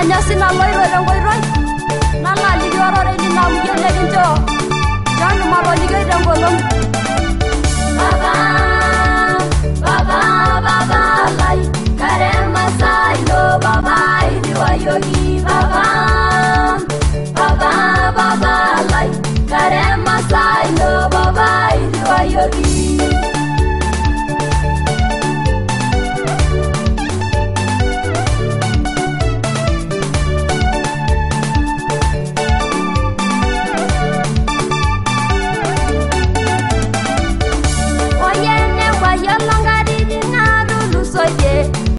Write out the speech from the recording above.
sina loiro tenkoitoi nalo aliki ororei lina muyie lekincho John Marolike tengolong